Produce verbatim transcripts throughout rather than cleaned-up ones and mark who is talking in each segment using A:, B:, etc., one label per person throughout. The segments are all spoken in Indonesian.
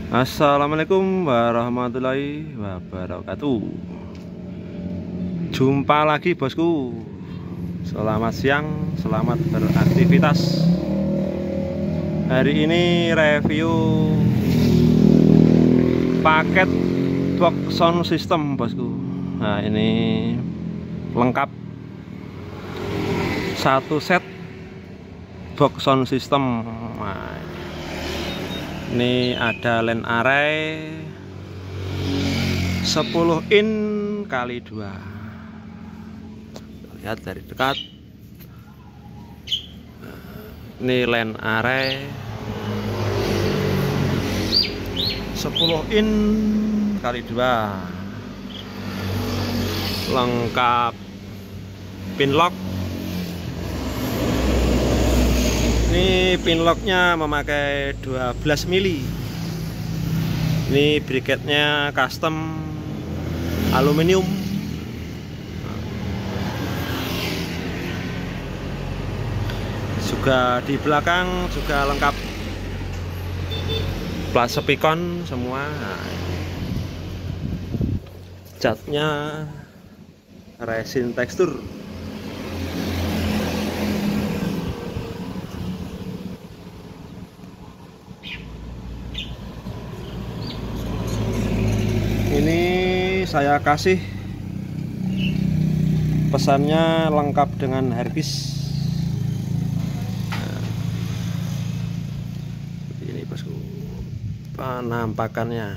A: Assalamualaikum warahmatullahi wabarakatuh. Jumpa lagi bosku. Selamat siang, selamat beraktivitas. Hari ini review paket box sound system bosku. Nah ini lengkap satu set box sound system. Nah, ini ada line array sepuluh in kali dua. Lihat dari dekat. Ini line array sepuluh in kali dua. Lengkap pin lock. Ini pin locknya memakai dua belas mili. Ini bracketnya custom aluminium. Juga di belakang juga lengkap plat spikon semua. Catnya resin tekstur. Ini saya kasih pesannya lengkap dengan harddisk. Nah, ini bosku, penampakannya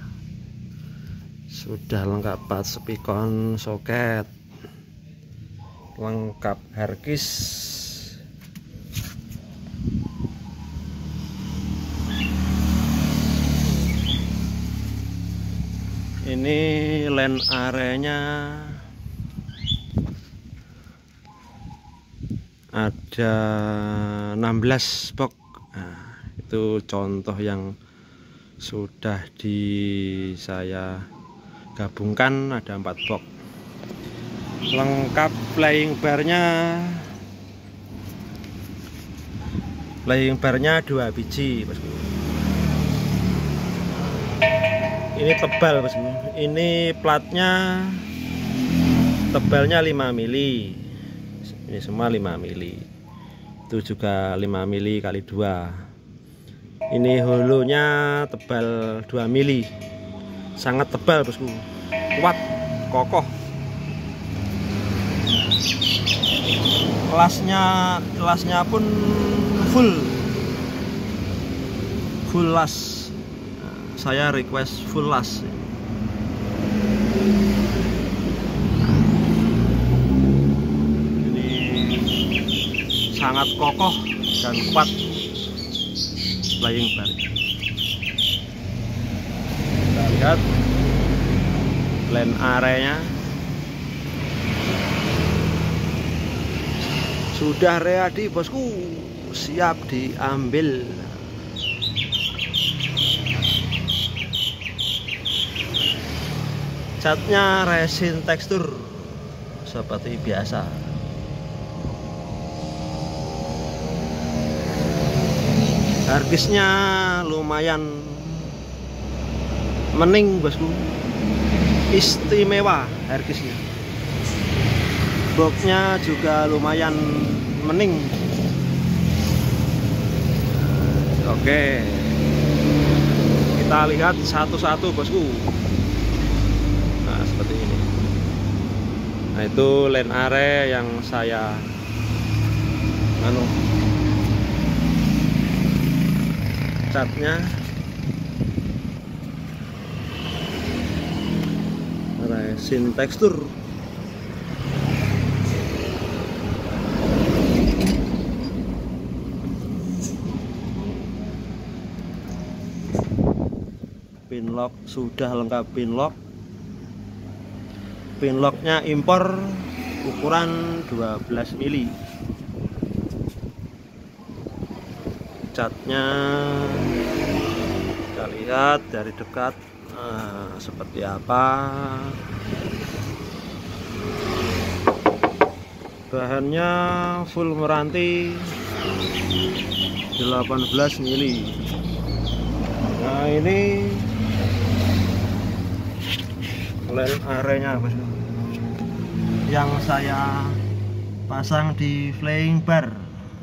A: sudah lengkap plat spikon, soket, lengkap harddisk. Ini line array-nya ada enam belas box. Nah, itu contoh yang sudah di saya gabungkan, ada empat box. Lengkap flying bar-nya. Flying bar-nya dua biji, bosku. Ini tebal bosku. Ini platnya tebalnya lima mili. Ini semua lima mili. Itu juga lima mili kali dua. Ini holonya tebal dua mili. Sangat tebal bosku. Kuat, kokoh. Kelasnya kelasnya pun full. Full las. Saya request full las. Ini sangat kokoh dan kuat flying bar. Kita lihat line array-nya sudah ready bosku, siap diambil. Catnya resin tekstur seperti biasa. Harddisknya lumayan mening bosku, istimewa harddisknya. Boxnya juga lumayan mening. Oke, kita lihat satu-satu bosku. Nah, seperti ini. Nah, itu line array yang saya anu catnya resin tekstur. Pin lock sudah lengkap pin lock. Pin locknya impor ukuran dua belas mili. Catnya kita lihat dari dekat. Nah, seperti apa. Bahannya full meranti delapan belas mili. Nah ini lens arenya bosku yang saya pasang di flying bar.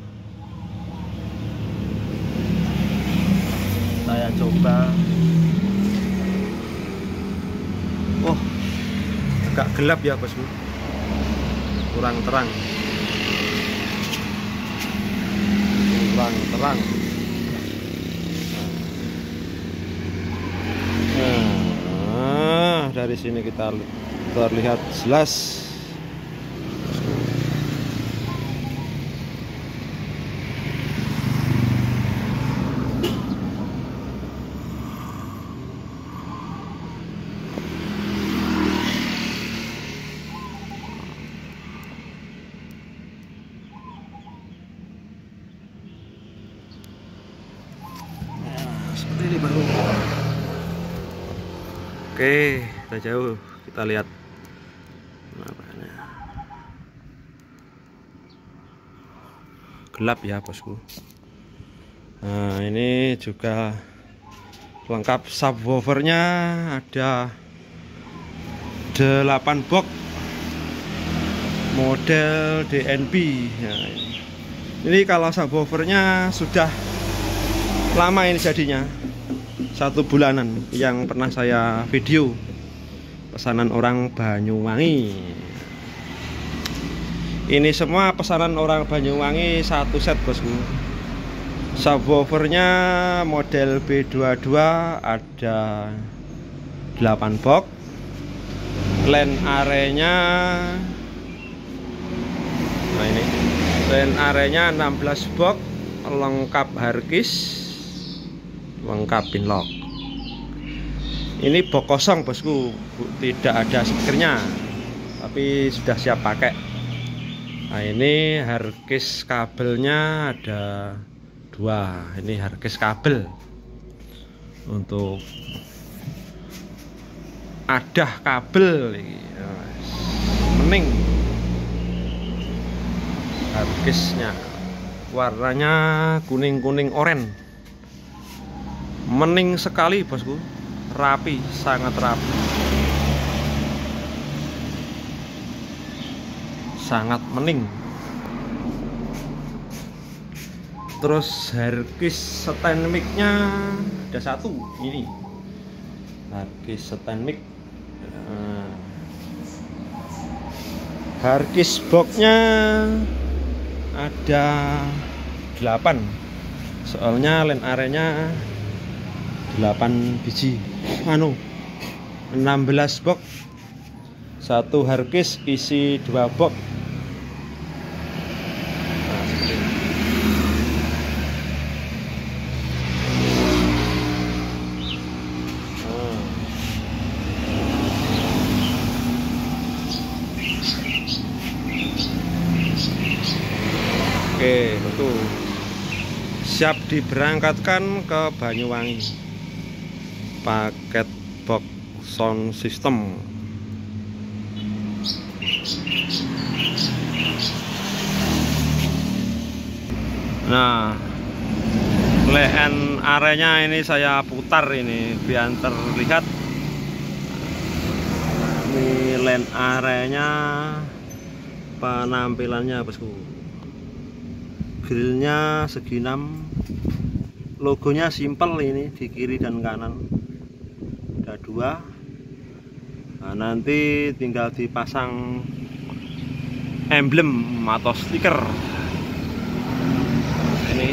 A: Saya coba. Oh, agak gelap ya bosku, kurang terang, kurang terang. Nah, dari sini kita terlihat jelas. Ini baru. Oke, kita jauh, kita lihat namanya. Gelap ya bosku. Nah, ini juga lengkap subwoofernya, ada delapan box model D N B. Nah, ini kalau subwoofernya sudah lama ini jadinya, satu bulanan, yang pernah saya video pesanan orang Banyuwangi. Ini semua pesanan orang Banyuwangi satu set bosku. Subwoofernya model B dua puluh dua ada delapan box, lens arenya, nah ini lens arenya enam belas box, lengkap harddisk, lengkap pinlock. Ini box kosong bosku, tidak ada speakernya, tapi sudah siap pakai. Nah, ini harddisk kabelnya ada dua. Ini harddisk kabel untuk adah kabel, mending harddisknya warnanya kuning-kuning oranye. Mening sekali bosku, rapi, sangat rapi, sangat mening. Terus harddisk stand mic-nya ada satu, ini harddisk stand mic. Nah, harddisk box-nya ada delapan, soalnya lens arenya delapan biji, anu enam belas box, satu harddisk isi dua box. Nah, nah. Oke, betul, siap diberangkatkan ke Banyuwangi. Paket box sound system. Nah, lens arenya ini saya putar ini biar terlihat. Ini lens arenya, penampilannya bosku. Grillnya segi enam, logonya simple ini di kiri dan kanan. Ada dua. Nah, nanti tinggal dipasang emblem atau stiker. Ini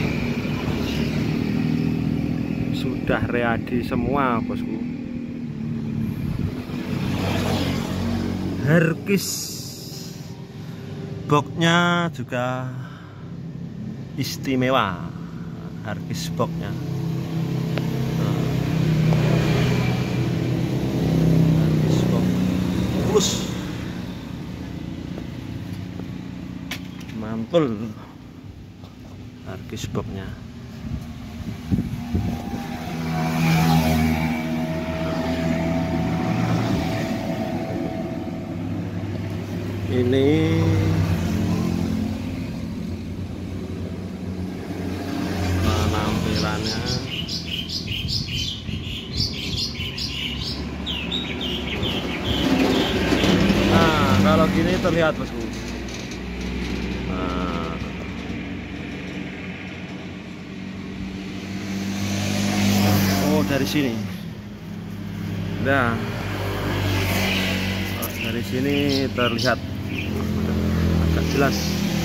A: sudah ready semua bosku. Harddisk boxnya juga istimewa, harddisk boxnya. Terus mantul harddisk boxnya. Ini penampilannya. terlihat bosku. Nah, oh dari sini. Nah, oh, dari sini terlihat agak jelas.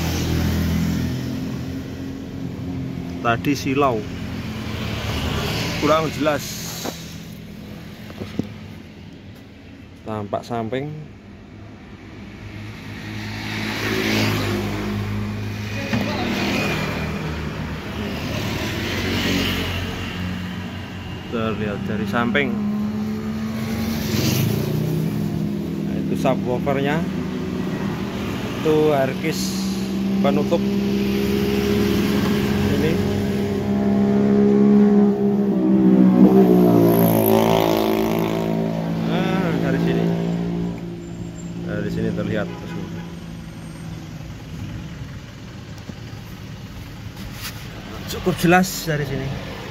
A: Tadi silau kurang jelas, tampak samping. Terlihat dari samping. Nah, itu subwoofernya, itu harddisk penutup ini. Nah, dari sini, dari sini terlihat cukup jelas dari sini.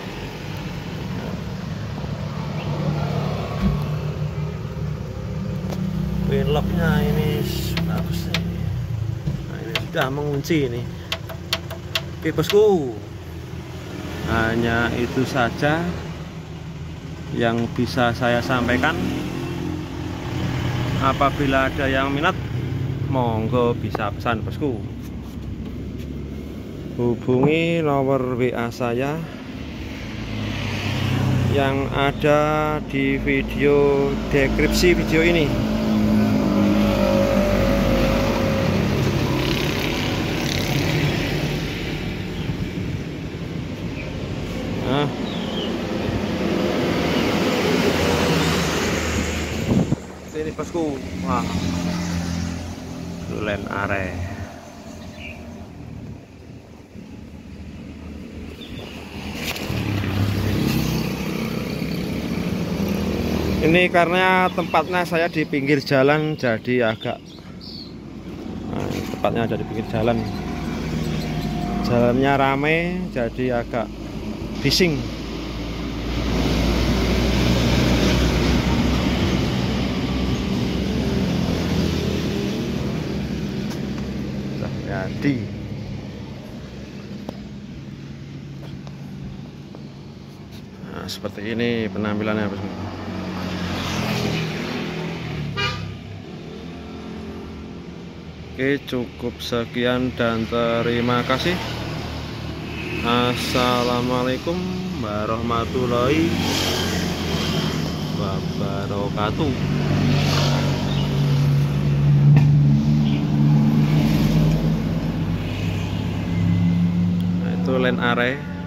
A: Pinlocknya ini bagus nih. Nah, ini sudah mengunci ini. Oke bosku, hanya itu saja yang bisa saya sampaikan. Apabila ada yang minat, monggo bisa pesan bosku. Hubungi nomor W A saya yang ada di video deskripsi video ini. Nah, ini bosku, wah, tulen are. Ini karena tempatnya saya di pinggir jalan, jadi agak, nah, tempatnya ada di pinggir jalan, jalannya rame, jadi agak bising. Jadi nah, seperti ini penampilannya bosku. Oke, cukup sekian dan terima kasih. Assalamualaikum warahmatullahi wabarakatuh. Nah, itu line array.